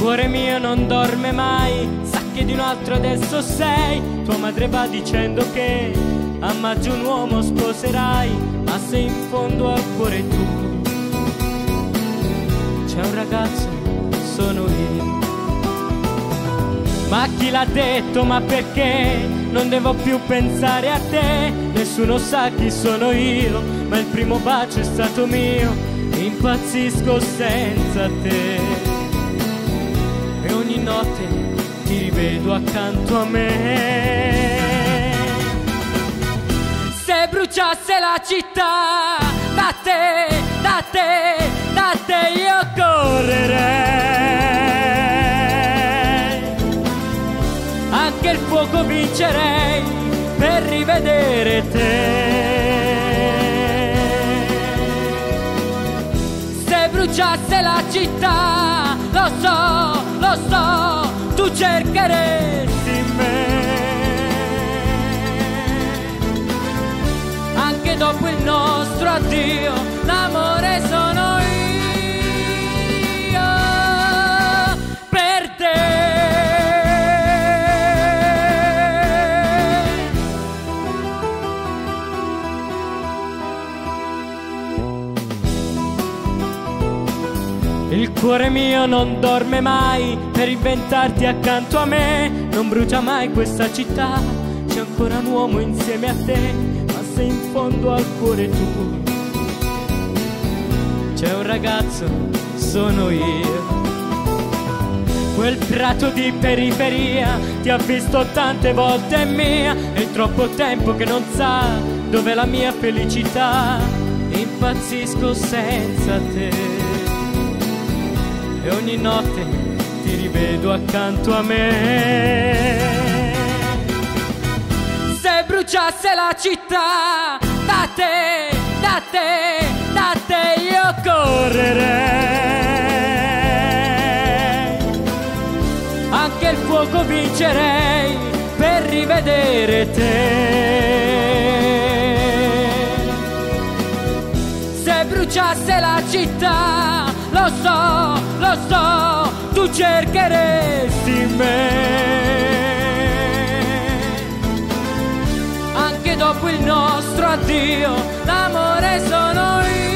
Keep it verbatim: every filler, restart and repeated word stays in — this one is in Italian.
cuore mio non dorme mai, sa che di un altro adesso sei. Tua madre va dicendo che a maggio un uomo sposerai, ma se in fondo al cuore tuo c'è un ragazzo, sono io. Ma chi l'ha detto, ma perché non devo più pensare a te? Nessuno sa chi sono io, ma il primo bacio è stato mio. Impazzisco senza te e ogni notte ti rivedo accanto a me. Se bruciasse la città, da te, da te, da te io correrei. Anche il fuoco vincerei per rivedere te. Se bruciasse la città, lo so, lo so, tu cercheresti me. Anche dopo il nostro addio, l'amore sono io per te. Il cuore mio non dorme mai per inventarti accanto a me. Non brucia mai questa città, c'è ancora un uomo insieme a te. Ma se in fondo al cuore tuo c'è un ragazzo, sono io. Quel prato di periferia ti ha visto tante volte è mia. È troppo tempo che non sa dov'è la mia felicità. Impazzisco senza te e ogni notte ti rivedo accanto a me. Se bruciasse la città, da te, da te, da te io correrei. Anche il fuoco vincerei per rivedere te. Se bruciasse la città, lo so, lo so, tu cercheresti me. Anche dopo il nostro addio, l'amore sono io.